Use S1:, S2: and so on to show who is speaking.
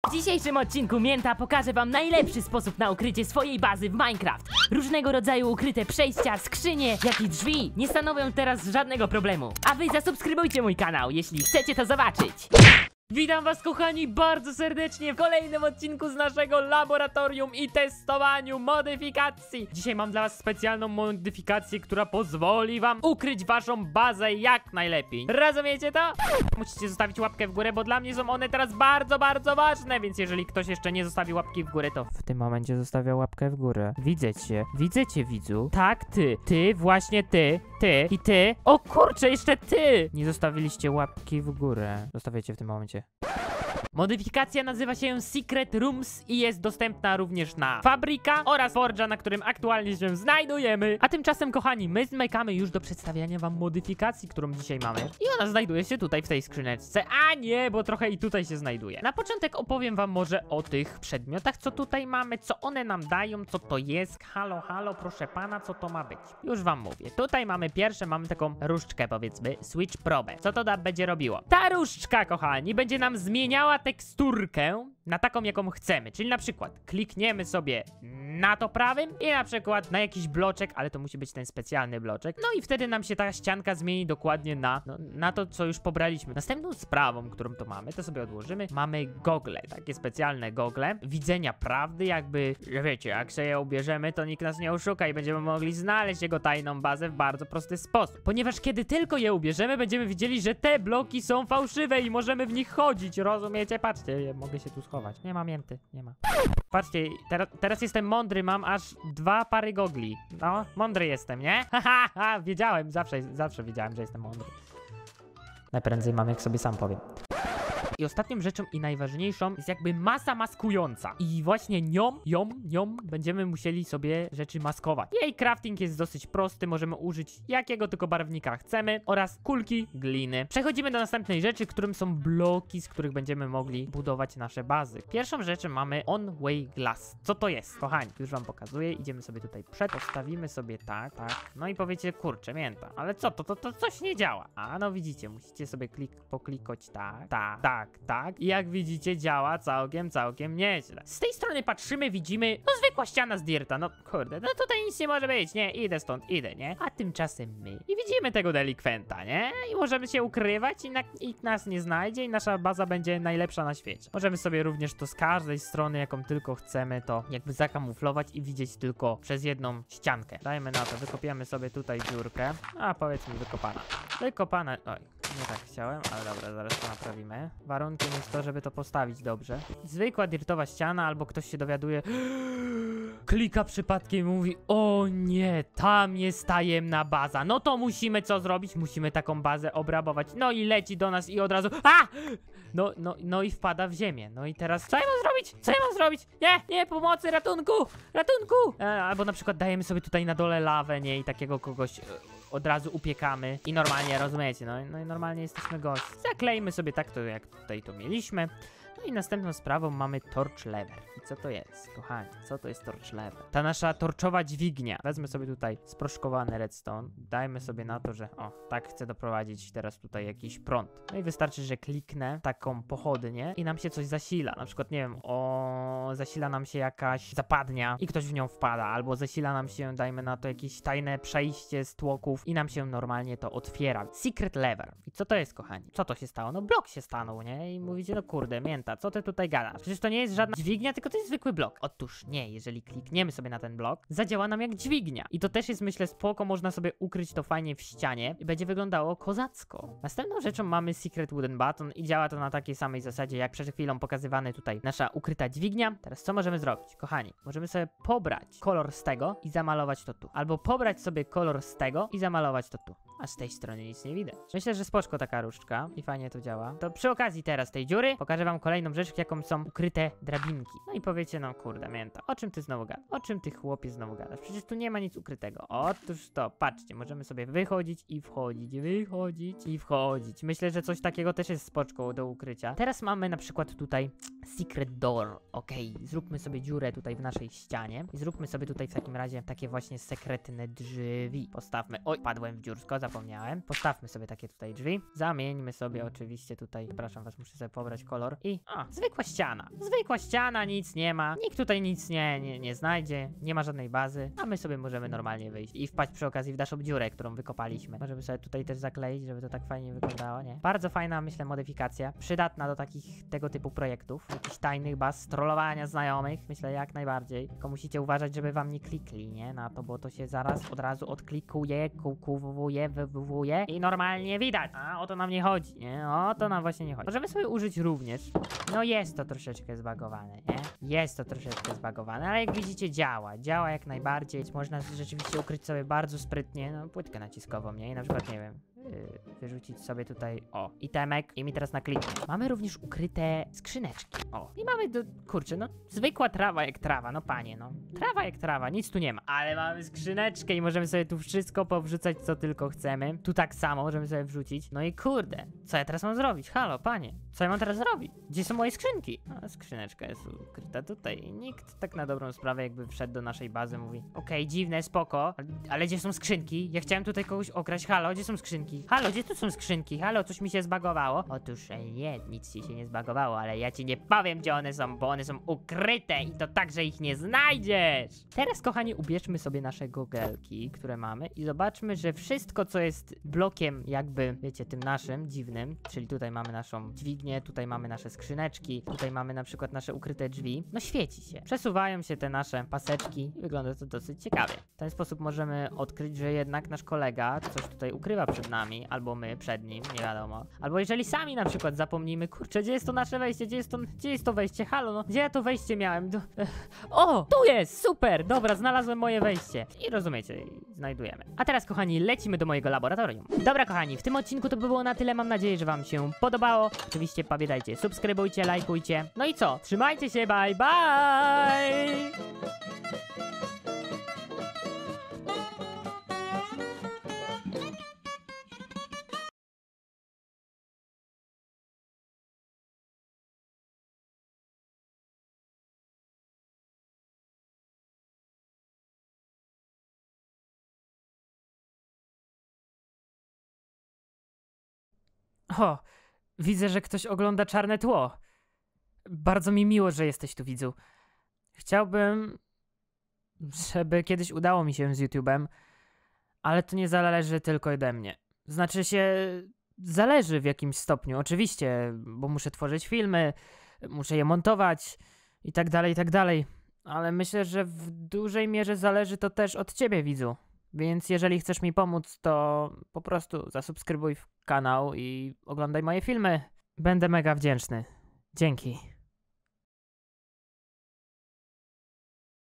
S1: W dzisiejszym odcinku Mięta pokaże wam najlepszy sposób na ukrycie swojej bazy w Minecraft. Różnego rodzaju ukryte przejścia, skrzynie, jak i drzwi nie stanowią teraz żadnego problemu. A wy zasubskrybujcie mój kanał, jeśli chcecie to zobaczyć. Witam was, kochani, bardzo serdecznie w kolejnym odcinku z naszego laboratorium i testowaniu modyfikacji. Dzisiaj mam dla was specjalną modyfikację, która pozwoli wam ukryć waszą bazę jak najlepiej. Rozumiecie to? Musicie zostawić łapkę w górę, bo dla mnie są one teraz bardzo, bardzo ważne. Więc jeżeli ktoś jeszcze nie zostawił łapki w górę, to w tym momencie zostawia łapkę w górę. Widzę cię, widzu. Tak, ty, właśnie ty i ty. O kurczę, jeszcze ty! Nie zostawiliście łapki w górę. Zostawiacie w tym momencie. Modyfikacja nazywa się Secret Rooms i jest dostępna również na Fabryka oraz Forge'a, na którym aktualnie się znajdujemy. A tymczasem, kochani, my zmykamy już do przedstawiania wam modyfikacji, którą dzisiaj mamy. I ona znajduje się tutaj w tej skrzyneczce. A nie, bo trochę i tutaj się znajduje. Na początek opowiem wam może o tych przedmiotach, co tutaj mamy, co one nam dają, co to jest. Halo, proszę pana, co to ma być? Już wam mówię. Tutaj mamy pierwsze, mamy taką różdżkę, powiedzmy, Switch Probę. Co to będzie robiło? Ta różdżka, kochani, będzie nam zmieniała teksturkę na taką, jaką chcemy. Czyli na przykład klikniemy sobie na to prawym i na przykład na jakiś bloczek, ale to musi być ten specjalny bloczek. No i wtedy nam się ta ścianka zmieni dokładnie na to, co już pobraliśmy. Następną sprawą, którą to mamy, to sobie odłożymy. Mamy gogle, takie specjalne gogle widzenia prawdy, jakby, wiecie, jak sobie je ubierzemy, to nikt nas nie oszuka i będziemy mogli znaleźć jego tajną bazę w bardzo prosty sposób. Ponieważ kiedy tylko je ubierzemy, będziemy widzieli, że te bloki są fałszywe i możemy w nich chodzić, rozumiecie? Patrzcie, mogę się tu schować. Nie ma mięty, nie ma. Patrzcie, teraz jestem mądry, mam aż 2 pary gogli. No, mądry jestem, nie? Haha, wiedziałem, zawsze wiedziałem, że jestem mądry. Najprędzej mam, jak sobie sam powiem. I ostatnią rzeczą i najważniejszą jest jakby masa maskująca. I właśnie nią będziemy musieli sobie rzeczy maskować. Jej crafting jest dosyć prosty, możemy użyć jakiego tylko barwnika chcemy oraz kulki gliny. Przechodzimy do następnej rzeczy, którym są bloki, z których będziemy mogli budować nasze bazy. Pierwszą rzeczą mamy on-way glass. Co to jest, kochani? Już wam pokazuję. Idziemy sobie tutaj postawimy sobie tak. No i powiecie, kurczę, Mięta, ale co, to coś nie działa. A no widzicie, musicie sobie poklikać tak. I jak widzicie, działa całkiem nieźle. Z tej strony patrzymy, widzimy, no zwykła ściana z dirta, no kurde, no tutaj nic nie może być, nie, idę stąd, nie? A tymczasem my i widzimy tego delikwenta, nie? I możemy się ukrywać i nas nie znajdzie i nasza baza będzie najlepsza na świecie. Możemy sobie również to z każdej strony, jaką tylko chcemy, to jakby zakamuflować i widzieć tylko przez jedną ściankę. Dajmy na to, wykopiemy sobie tutaj dziurkę, a powiedzmy wykopana, oj. Nie tak chciałem, ale dobra, zaraz to naprawimy. Warunkiem jest to, żeby to postawić dobrze. Zwykła dirtowa ściana, albo ktoś się dowiaduje, klika przypadkiem i mówi, o nie, tam jest tajemna baza. No to musimy co zrobić? Musimy taką bazę obrabować. No i leci do nas i od razu, no i wpada w ziemię. No i teraz, co ja mam zrobić? Nie, pomocy, ratunku! Albo na przykład dajemy sobie tutaj na dole lawę, nie? I takiego kogoś od razu upiekamy i normalnie, rozumiecie, no i normalnie jesteśmy gości. Zaklejmy sobie tak to, jak tutaj to mieliśmy. No i następną sprawą mamy torch lever. I co to jest, kochani? Co to jest torch lever? Ta nasza torczowa dźwignia. Wezmę sobie tutaj sproszkowany redstone. Dajmy sobie na to, że tak chcę doprowadzić teraz tutaj jakiś prąd. No i wystarczy, że kliknę taką pochodnię i nam się coś zasila. Na przykład, nie wiem, zasila nam się jakaś zapadnia i ktoś w nią wpada. Albo zasila nam się, dajmy na to, jakieś tajne przejście z tłoków i nam się normalnie to otwiera. Secret lever. I co to jest, kochani? Co to się stało? No blok się stanął, nie? I mówicie, no kurde, Mięta, co ty tutaj gadasz? Przecież to nie jest żadna dźwignia, tylko to jest zwykły blok. Otóż nie, jeżeli klikniemy sobie na ten blok, zadziała nam jak dźwignia. I to też jest, myślę, spoko, można sobie ukryć to fajnie w ścianie i będzie wyglądało kozacko. Następną rzeczą mamy Secret Wooden Button i działa to na takiej samej zasadzie, jak przed chwilą pokazywany tutaj nasza ukryta dźwignia. Teraz co możemy zrobić? Kochani, możemy sobie pobrać kolor z tego i zamalować to tu. Albo pobrać sobie kolor z tego i zamalować to tu. A z tej strony nic nie widać. Myślę, że spoczko taka różdżka i fajnie to działa. To przy okazji teraz tej dziury pokażę wam kolejną rzecz, jaką są ukryte drabinki. No i powiecie, no kurde, Mięta, o czym ty znowu gadasz? O czym ty, chłopie, znowu gadasz? Przecież tu nie ma nic ukrytego. Otóż to, patrzcie, możemy sobie wychodzić i wchodzić. Myślę, że coś takiego też jest spoczką do ukrycia. Teraz mamy na przykład tutaj secret door. Okej, zróbmy sobie dziurę tutaj w naszej ścianie i zróbmy sobie tutaj w takim razie takie właśnie sekretne drzwi. Postawmy. Oj, padłem w dziursko,
S2: zapomniałem. Postawmy sobie takie tutaj drzwi. Zamieńmy sobie oczywiście tutaj, przepraszam was, muszę sobie pobrać kolor. I, zwykła ściana. Zwykła ściana, nic nie ma. Nikt tutaj nic nie znajdzie. Nie ma żadnej bazy. A my sobie możemy normalnie wyjść i wpaść przy okazji w naszą dziurę, którą wykopaliśmy. Możemy sobie tutaj też zakleić, żeby to tak fajnie wyglądało, nie? Bardzo fajna, myślę, modyfikacja. Przydatna do tego typu projektów. Jakichś tajnych baz, trollowania znajomych. Myślę, jak najbardziej. Tylko musicie uważać, żeby wam nie klikli, nie? Na to, bo to się zaraz od razu odklikuje, kukuwuje, wywuje i normalnie widać. A o to nam nie chodzi, nie? O to nam właśnie nie chodzi. Możemy sobie użyć również. No jest to troszeczkę zbagowane, nie? Jest to troszeczkę zbagowane, ale jak widzicie działa. Działa jak najbardziej. Można rzeczywiście ukryć sobie bardzo sprytnie, no, płytkę naciskową, nie? I na przykład, nie wiem, wyrzucić sobie tutaj, itemek i mi teraz na kliknie. Mamy również ukryte skrzyneczki. I mamy, kurczę, no, zwykła trawa jak trawa, no panie, no. Trawa jak trawa, nic tu nie ma. Ale mamy skrzyneczkę i możemy sobie tu wszystko powrzucać, co tylko chcemy. Tu tak samo możemy sobie wrzucić. No i kurde, co ja teraz mam zrobić? Halo, panie, co ja mam teraz zrobić? Gdzie są moje skrzynki? A skrzyneczka jest ukryta tutaj i nikt tak na dobrą sprawę jakby wszedł do naszej bazy, mówi okej, dziwne, spoko, ale gdzie są skrzynki? Ja chciałem tutaj kogoś okraść, halo, gdzie są skrzynki? Halo, gdzie tu są skrzynki? Halo, coś mi się zbagowało? Otóż nie, nic ci się nie zbagowało, ale ja ci nie powiem, gdzie one są, bo one są ukryte i to tak, że ich nie znajdziesz. Teraz, kochani, ubierzmy sobie nasze gogelki, które mamy i zobaczmy, że wszystko, co jest blokiem jakby, wiecie, tym naszym dziwnym, czyli tutaj mamy naszą dźwignię, tutaj mamy nasze skrzyneczki, tutaj mamy na przykład nasze ukryte drzwi, no świeci się. Przesuwają się te nasze paseczki i wygląda to dosyć ciekawie. W ten sposób możemy odkryć, że jednak nasz kolega coś tutaj ukrywa przed nami, albo my przed nim, nie wiadomo. Albo jeżeli sami na przykład zapomnimy, kurczę, gdzie jest to nasze wejście, gdzie jest to wejście, halo, no, gdzie ja to wejście miałem? Tu jest, super, dobra, znalazłem moje wejście. I rozumiecie, znajdujemy. A teraz, kochani, lecimy do mojego laboratorium. Dobra, kochani, w tym odcinku to by było na tyle, mam nadzieję, że wam się podobało. Oczywiście pamiętajcie, subskrybujcie, lajkujcie. No i co? Trzymajcie się, bye, bye! Widzę, że ktoś ogląda Czarne Tło. Bardzo mi miło, że jesteś tu, widzu. Chciałbym, żeby kiedyś udało mi się z YouTube'em, ale to nie zależy tylko ode mnie. Znaczy się, zależy w jakimś stopniu, oczywiście, bo muszę tworzyć filmy, muszę je montować i tak dalej, ale myślę, że w dużej mierze zależy to też od ciebie, widzu. Więc jeżeli chcesz mi pomóc, to po prostu zasubskrybuj kanał i oglądaj moje filmy. Będę mega wdzięczny. Dzięki.